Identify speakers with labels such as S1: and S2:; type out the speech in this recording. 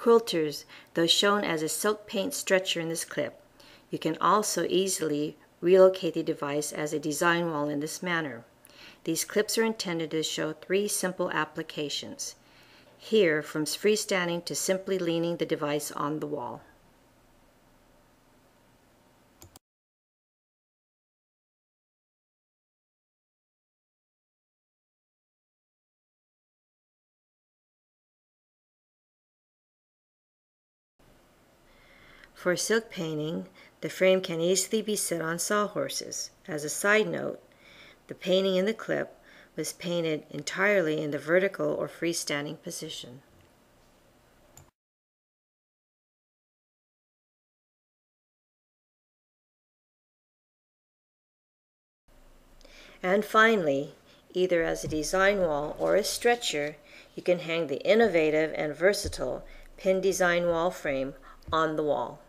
S1: quilters, though shown as a silk paint stretcher in this clip, you can also easily relocate the device as a design wall in this manner. These clips are intended to show 3 simple applications. Here, from freestanding to simply leaning the device on the wall. For silk painting, the frame can easily be set on sawhorses. As a side note, the painting in the clip was painted entirely in the vertical or freestanding position. And finally, either as a design wall or a stretcher, you can hang the innovative and versatile pin design wall frame on the wall.